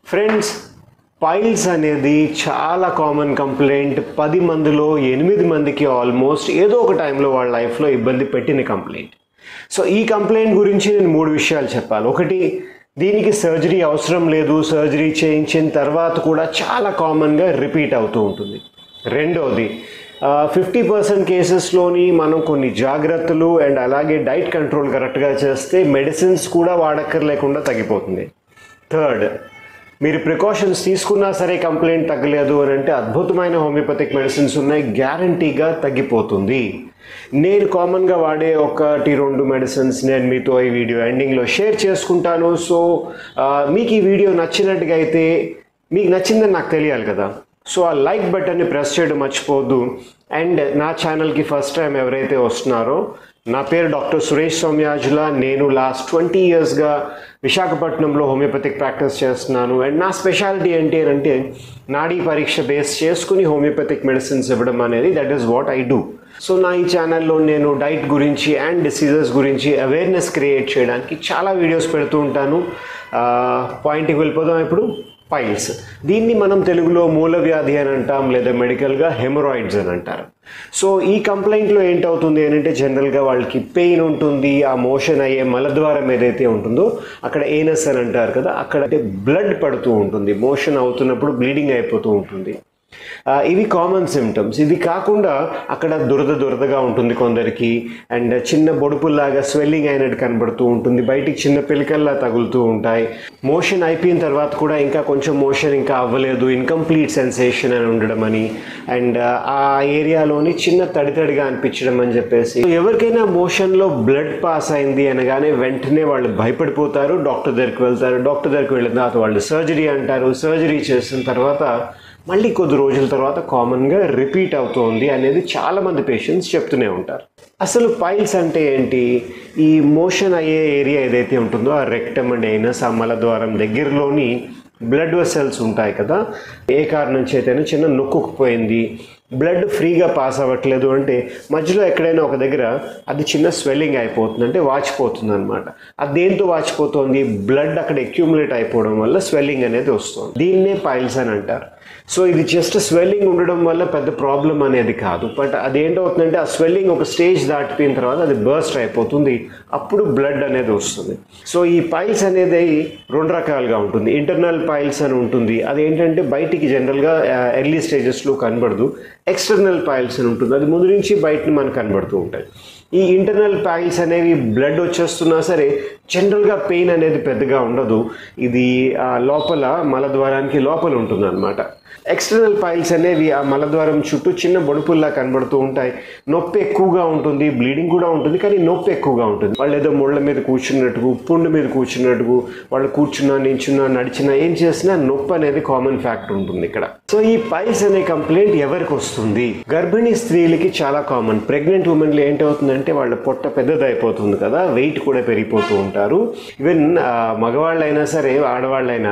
Friends, piles అనేది చాలా common complaint. 10 మందిలో 8 మందికి ఆల్మోస్ట్ ఏదో ఒక టైంలో వాళ్ళ లైఫ్లో ఇబ్బంది పెట్టిన కంప్లైంట్. సో ఈ కంప్లైంట్ గురించి నేను 3 విషయాలు చెప్పాలి. ఒకటి, దీనికి సర్జరీ అవసరం లేదు, సర్జరీ చేయించిన తర్వాత కూడా చాలా కామన్గా రిపీట్ అవుతూ ఉంటుంది. రెండోది, 50% కేసెస్లోని మనం కొన్ని జాగ్రత్తలు అండ్ అలాగే డైట్ కంట్రోల్ కరెక్ట్గా చేస్తే మెడిసిన్స్ కూడా వాడక్కర్లేకుండా తగ్గిపోతుంది. థర్డ్, మీరు ప్రికాషన్స్ తీసుకున్నా సరే కంప్లైంట్ తగ్గలేదు అని అంటే అద్భుతమైన హోమియోపతిక్ మెడిసిన్స్ ఉన్నాయి, గ్యారంటీగా తగ్గిపోతుంది. నేను కామన్గా వాడే 1-2 మెడిసిన్స్ నేను మీతో ఈ వీడియో ఎండింగ్లో షేర్ చేసుకుంటాను. సో మీకు ఈ వీడియో నచ్చినట్టుగా అయితే, మీకు నచ్చిందని నాకు తెలియాలి కదా, సో ఆ లైక్ బటన్ని ప్రెస్ చేయడం మర్చిపోవద్దు. అండ్ నా ఛానల్కి ఫస్ట్ టైం ఎవరైతే వస్తున్నారో, నా పేరు డాక్టర్ సురేష్ సౌమ్యాజుల. నేను లాస్ట్ 20 ఇయర్స్గా విశాఖపట్నంలో హోమియోపతిక్ ప్రాక్టీస్ చేస్తున్నాను. అండ్ నా స్పెషాలిటీ ఏంటి అంటే నాడీ పరీక్ష బేస్ చేసుకుని హోమియోపతిక్ మెడిసిన్స్ ఇవ్వడం అనేది, that is what I do. So నా ఈ ఛానల్లో నేను డైట్ గురించి అండ్ డిసీజెస్ గురించి అవేర్నెస్ క్రియేట్ చేయడానికి చాలా వీడియోస్ పెడుతూ ఉంటాను. పాయింట్కి వెళ్ళిపోదాం. ఇప్పుడు పైల్స్, దీన్ని మనం తెలుగులో మూలవ్యాధి అని అంటాం, లేదా మెడికల్గా హెమరాయిడ్స్ అని అంటారు. సో ఈ కంప్లైంట్లో ఏంటవుతుంది అని అంటే జనరల్గా వాళ్ళకి పెయిన్ ఉంటుంది. ఆ మోషన్ అయ్యే మలద్వారం ఏదైతే ఉంటుందో అక్కడ ఏనస్ అని అంటారు కదా, అక్కడ బ్లడ్ పడుతూ ఉంటుంది. మోషన్ అవుతున్నప్పుడు బ్లీడింగ్ అయిపోతూ ఉంటుంది. ఇవి కామన్ సిమ్టమ్స్. ఇది కాకుండా అక్కడ దురదగా ఉంటుంది కొందరికి, అండ్ చిన్న బొడుపుల్లాగా స్వెల్లింగ్ అయినట్టు కనబడుతూ ఉంటుంది, బయటికి చిన్న పిలకల్లా తగులుతూ ఉంటాయి. మోషన్ అయిపోయిన తర్వాత కూడా ఇంకా కొంచెం మోషన్ ఇంకా అవ్వలేదు, ఇన్కంప్లీట్ సెన్సేషన్ అని ఉండడం అని, అండ్ ఆ ఏరియాలోని చిన్న తడిగా అనిపించడం అని చెప్పేసి. ఎవరికైనా మోషన్లో బ్లడ్ పాస్ అయింది అనగానే వెంటనే వాళ్ళు భయపడిపోతారు, డాక్టర్ దగ్గరికి వెళ్తారు. డాక్టర్ దగ్గరికి వెళ్ళిన తర్వాత వాళ్ళు సర్జరీ అంటారు. సర్జరీ చేసిన తర్వాత మళ్ళీ కొద్ది రోజుల తర్వాత కామన్గా రిపీట్ అవుతుంది అనేది చాలామంది పేషెంట్స్ చెప్తూనే ఉంటారు. అసలు పైల్స్ అంటే ఏంటి? ఈ మోషన్ అయ్యే ఏరియా ఏదైతే ఉంటుందో ఆ రెక్టమ్ అండ్ ఏనస్, ఆ మలద్వారం దగ్గరలోని బ్లడ్ వెసల్స్ ఉంటాయి కదా, ఏ కారణం చేతైనా చిన్న నొక్కుకుపోయింది, బ్లడ్ ఫ్రీగా పాస్ అవ్వట్లేదు అంటే మధ్యలో ఎక్కడైనా ఒక దగ్గర అది చిన్న స్వెల్లింగ్ అయిపోతుంది, అంటే వాచిపోతుంది అనమాట. అది దేంతో వాచిపోతుంది? బ్లడ్ అక్కడ అక్యూములేట్ అయిపోవడం వల్ల స్వెల్లింగ్ అనేది వస్తుంది. దీన్నే పైల్స్ అని అంటారు. సో ఇది జస్ట్ స్వెల్లింగ్ ఉండడం వల్ల పెద్ద ప్రాబ్లం అనేది కాదు, బట్ అదేంటవుతుందంటే ఆ స్వెల్లింగ్ ఒక స్టేజ్ దాటిపోయిన తర్వాత అది బర్స్ట్ అయిపోతుంది, అప్పుడు బ్లడ్ అనేది వస్తుంది. సో ఈ పైల్స్ అనేది 2 రకాలుగా ఉంటుంది. ఇంటర్నల్ పైల్స్ అని ఉంటుంది, అదేంటంటే బయటికి జనరల్గా ఎర్లీ స్టేజెస్లో కనబడదు. ఎక్స్టర్నల్ పైల్స్ అని ఉంటుంది, అది ముందు నుంచి బయటని మనకు కనబడుతూ ఉంటాయి. ఈ ఇంటర్నల్ పైల్స్ అనేవి బ్లడ్ వచ్చేస్తున్నా సరే జనరల్గా పెయిన్ అనేది పెద్దగా ఉండదు. ఇది లోపల మలద్వారానికి లోపల ఉంటుంది అనమాట. ఎక్స్టర్నల్ పైల్స్ అనేవి ఆ మలద్వారం చుట్టూ చిన్న బొడుపుల్లా కనబడుతూ ఉంటాయి. నొప్పి ఎక్కువగా ఉంటుంది, బ్లీడింగ్ కూడా ఉంటుంది, కానీ నొప్పి ఎక్కువగా ఉంటుంది. వాళ్ళు ఏదో ముళ్ళ మీద కూర్చున్నట్టుకు, పుండు మీద కూర్చున్నట్టుకు, వాళ్ళు కూర్చున్నా, నించున్నా, నడిచినా, ఏం చేసినా నొప్పి అనేది కామన్ ఫ్యాక్టర్ ఉంటుంది ఇక్కడ. సో ఈ పైల్స్ అనే కంప్లైంట్ ఎవరికి వస్తుంది? గర్భిణీ స్త్రీలకి చాలా కామన్. ప్రెగ్నెంట్ ఉమెన్లో ఏంటవుతుందంటే వాళ్ళ పొట్ట పెద్దదైపోతుంది కదా, వెయిట్ కూడా పెరిగిపోతూ ఉంటారు. ఈవెన్ మగవాళ్ళైనా సరే ఆడవాళ్ళైనా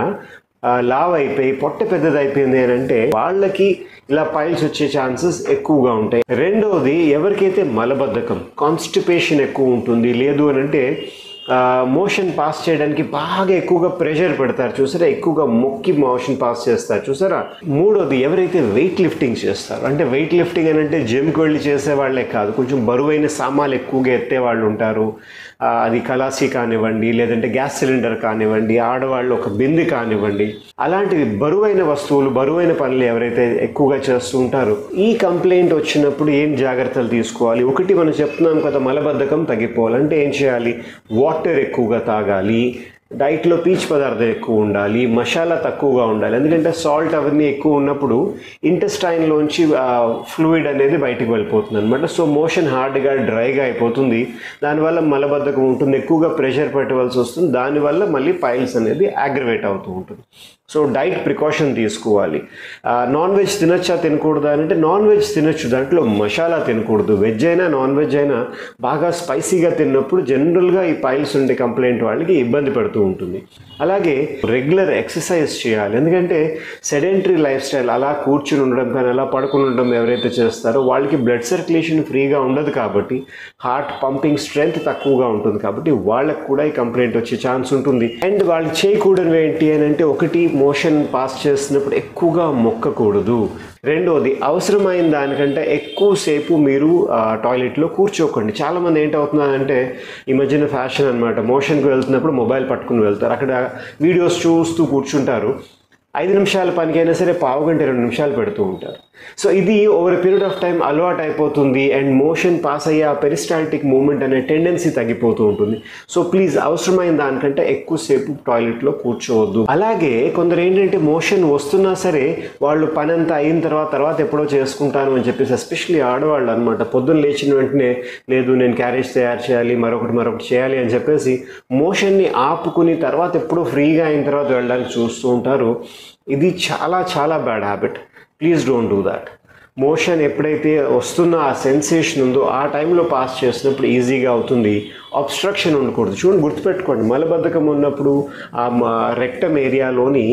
లావ్ అయిపోయి పొట్ట పెద్దదైపోయింది అని అంటే వాళ్ళకి ఇలా పైల్స్ వచ్చే ఛాన్సెస్ ఎక్కువగా ఉంటాయి. రెండోది, ఎవరికైతే మలబద్ధకం, కాన్స్టిపేషన్ ఎక్కువ ఉంటుంది, లేదు అని అంటే మోషన్ పాస్ చేయడానికి బాగా ఎక్కువగా ప్రెషర్ పెడతారు చూసారా, ఎక్కువగా మొక్కి మోషన్ పాస్ చేస్తారు చూసారా. మూడోది, ఎవరైతే వెయిట్ లిఫ్టింగ్ చేస్తారు, అంటే వెయిట్ లిఫ్టింగ్ అని అంటే జిమ్కి వెళ్ళి చేసే వాళ్ళే కాదు, కొంచెం బరువైన సామాన్లు ఎక్కువగా ఎత్తే వాళ్ళు ఉంటారు. అది కలాసీ కానివ్వండి, లేదంటే గ్యాస్ సిలిండర్ కానివ్వండి, ఆడవాళ్ళు ఒక బిందె కానివ్వండి, అలాంటివి బరువైన వస్తువులు, బరువైన పనులు ఎవరైతే ఎక్కువగా చేస్తూ ఉంటారో ఈ కంప్లైంట్ వచ్చినప్పుడు ఏం జాగ్రత్తలు తీసుకోవాలి? ఒకటి, మనం చెప్తున్నాం కదా, మలబద్ధకం తగ్గిపోవాలంటే ఏం చేయాలి? వాటర్ ఎక్కువగా తాగాలి, డైట్లో పీచు పదార్థం ఎక్కువ ఉండాలి, మసాలా తక్కువగా ఉండాలి. ఎందుకంటే సాల్ట్ అవన్నీ ఎక్కువ ఉన్నప్పుడు ఇంటెస్టైన్లోంచి ఫ్లూయిడ్ అనేది బయటకు వెళ్ళిపోతుంది అనమాట. సో మోషన్ హార్డ్గా డ్రైగా అయిపోతుంది, దానివల్ల మలబద్ధకం ఉంటుంది, ఎక్కువగా ప్రెషర్ పెట్టవలసి వస్తుంది, దానివల్ల మళ్ళీ పైల్స్ అనేది అగ్రవేట్ అవుతూ ఉంటుంది. సో డైట్ ప్రికాషన్ తీసుకోవాలి. నాన్ వెజ్ తినొచ్చా తినకూడదా అంటే నాన్ వెజ్ తినొచ్చు, దాంట్లో మసాలా తినకూడదు. వెజ్ అయినా నాన్ వెజ్ అయినా బాగా స్పైసీగా తిన్నప్పుడు జనరల్గా ఈ పైల్స్ ఉండే కంప్లైంట్ వాళ్ళకి ఇబ్బంది పడుతూ ఉంటుంది. అలాగే రెగ్యులర్ ఎక్సర్సైజ్ చేయాలి, ఎందుకంటే సెడెంటరీ లైఫ్ స్టైల్, అలా కూర్చుని ఉండడం కానీ అలా పడుకుని ఉండడం ఎవరైతే చేస్తారో వాళ్ళకి బ్లడ్ సర్క్యులేషన్ ఫ్రీగా ఉండదు, కాబట్టి హార్ట్ పంపింగ్ స్ట్రెంగ్త్ తక్కువగా ఉంటుంది, కాబట్టి వాళ్ళకు కూడా ఈ కంప్లైంట్ వచ్చే ఛాన్స్ ఉంటుంది. అండ్ వాళ్ళు చేయకూడనివి ఏంటి అని అంటే, ఒకటి మోషన్ పాస్ చేస్తున్నప్పుడు ఎక్కువగా మొక్కకూడదు. రెండోది, అవసరమైన దానికంటే ఎక్కువసేపు మీరు టాయిలెట్లో కూర్చోకండి. చాలామంది ఏంటవుతున్నారంటే ఈ మధ్యన ఫ్యాషన్ అనమాట, మోషన్కి వెళ్తున్నప్పుడు మొబైల్ పట్టుకుని వెళ్తారు, అక్కడ వీడియోస్ చూస్తూ కూర్చుంటారు. 5 నిమిషాల పనికైనా సరే పావుగంట 2 నిమిషాలు పెడుతూ ఉంటారు. సో ఇది ఓవర్ పీరియడ్ ఆఫ్ టైం అలవాటు అయిపోతుంది అండ్ మోషన్ పాస్ అయ్యే ఆ పెరిస్టాల్టిక్ మూమెంట్ అనే టెండెన్సీ తగ్గిపోతూ ఉంటుంది. సో ప్లీజ్ అవసరమైన దానికంటే ఎక్కువసేపు టాయిలెట్లో కూర్చోవద్దు. అలాగే కొందరు ఏంటంటే మోషన్ వస్తున్నా సరే వాళ్ళు పని అంతా అయిన తర్వాత ఎప్పుడో చేసుకుంటాను అని చెప్పేసి, ఎస్పెషల్లీ ఆడవాళ్ళు అనమాట, పొద్దున్న లేచిన వెంటనే లేదు నేను క్యారేజ్ తయారు చేయాలి, మరొకటి చేయాలి అని చెప్పేసి మోషన్ని ఆపుకుని తర్వాత ఎప్పుడో ఫ్రీగా అయిన తర్వాత వెళ్ళడానికి చూస్తూ ఉంటారు. ఇది చాలా చాలా bad habit. Please don't do that. Motion ఎప్పుడైతే వస్తున్న ఆ సెన్సేషన్ ఉందో ఆ టైంలో పాస్ చేసినప్పుడు ఈజీగా అవుతుంది. అబ్స్ట్రక్షన్ ఉండకూడదు. చూడండి, గుర్తుపెట్టుకోండి, మలబద్ధకం ఉన్నప్పుడు ఆ రెక్టమ్ ఏరియాలోని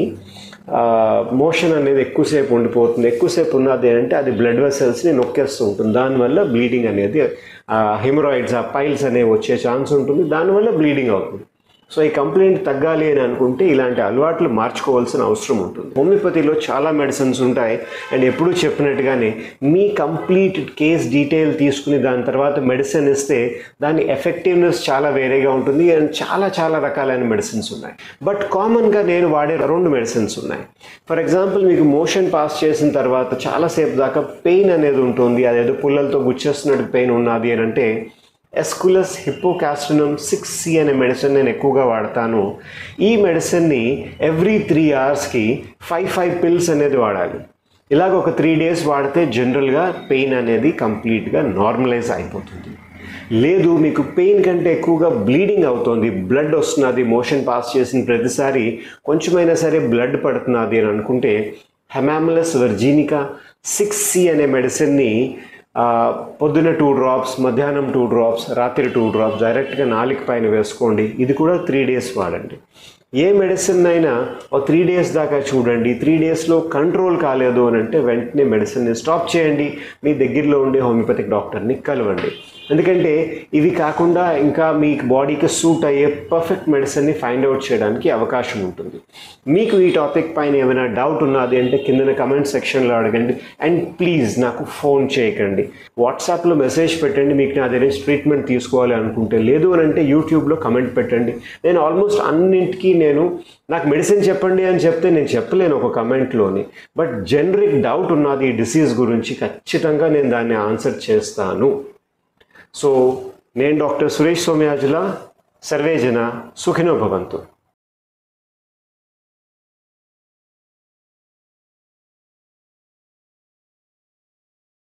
మోషన్ అనేది ఎక్కువసేపు ఉండిపోతుంది. ఎక్కువసేపు ఉన్నది అంటే అది బ్లడ్ వెసల్స్ని నొక్కేస్తూ ఉంటుంది. దానివల్ల బ్లీడింగ్ అనేది, హెమరాయిడ్స్, ఆ పైల్స్ అనేవి వచ్చే ఛాన్స్ ఉంటుంది. దానివల్ల బ్లీడింగ్ అవుతుంది. సో ఈ కంప్లైంట్ తగ్గాలి అని అనుకుంటే ఇలాంటి అలవాట్లు మార్చుకోవాల్సిన అవసరం ఉంటుంది. హోమియోపతిలో చాలా మెడిసిన్స్ ఉంటాయి అండ్ ఎప్పుడూ చెప్పినట్టుగానే మీ కంప్లీట్ కేస్ డీటెయిల్ తీసుకుని దాని తర్వాత మెడిసిన్ ఇస్తే దాని ఎఫెక్టివ్నెస్ చాలా వేరేగా ఉంటుంది అండ్ చాలా చాలా రకాలైన మెడిసిన్స్ ఉన్నాయి. బట్ కామన్గా నేను వాడే 2 మెడిసిన్స్ ఉన్నాయి. ఫర్ ఎగ్జాంపుల్, మీకు మోషన్ పాస్ చేసిన తర్వాత చాలాసేపు దాకా పెయిన్ అనేది ఉంటుంది, అదేదో పుల్లలతో గుచ్చేస్తున్నట్టు పెయిన్ ఉన్నది అని అంటే ఎస్కులస్ హిప్పోకాస్టినమ్ 6C అనే మెడిసిన్ నేను ఎక్కువగా వాడతాను. ఈ మెడిసిన్ని ఎవ్రీ 3 అవర్స్కి 5 పిల్స్ అనేది వాడాలి. ఇలాగ ఒక 3 డేస్ వాడితే జనరల్గా పెయిన్ అనేది కంప్లీట్గా నార్మలైజ్ అయిపోతుంది. లేదు మీకు పెయిన్ కంటే ఎక్కువగా బ్లీడింగ్ అవుతుంది, బ్లడ్ వస్తున్నది, మోషన్ పాస్ చేసిన ప్రతిసారి కొంచెమైనా సరే బ్లడ్ పడుతున్నది అని అనుకుంటే హెమామిలస్ వర్జీనికా 6C అనే మెడిసిన్ని పొద్దున 2 డ్రాప్స్, మధ్యాహ్నం 2 డ్రాప్స్, రాత్రి 2 డ్రాప్స్ డైరెక్ట్గా నాలుగు పైన వేసుకోండి. ఇది కూడా 3 డేస్ వాడండి. ఏ మెడిసిన్ అయినా ఒక 3 డేస్ దాకా చూడండి. 3 డేస్లో కంట్రోల్ కాలేదు అని అంటే వెంటనే మెడిసిన్ని స్టాప్ చేయండి. మీ దగ్గరలో ఉండే హోమియోపతిక్ డాక్టర్ని కలవండి. ఎందుకంటే ఇవి కాకుండా ఇంకా మీ బాడీకి సూట్ అయ్యే పర్ఫెక్ట్ మెడిసిన్ని ఫైండ్ అవుట్ చేయడానికి అవకాశం ఉంటుంది. మీకు ఈ టాపిక్ పైన ఏమైనా డౌట్ ఉన్నది అంటే కింద కమెంట్ సెక్షన్లో అడగండి. అండ్ ప్లీజ్ నాకు ఫోన్ చేయకండి, వాట్సాప్లో మెసేజ్ పెట్టండి. మీకు నా దగ్గర ట్రీట్మెంట్ తీసుకోవాలి అనుకుంటే, లేదు అని అంటే యూట్యూబ్లో కమెంట్ పెట్టండి. నేను ఆల్మోస్ట్ అన్నింటికీ నాకు మెడిసిన్ చెప్పండి అని చెప్తే నేను చెప్పలేను ఒక కమెంట్లోని. బట్ జనరిక్ డౌట్ ఉన్నది ఈ డిసీజ్ గురించి, ఖచ్చితంగా నేను దాన్ని ఆన్సర్ చేస్తాను. సో నేను డాక్టర్ సురేష్ సోమయాజుల. సర్వే జన సుఖినో భవంతు.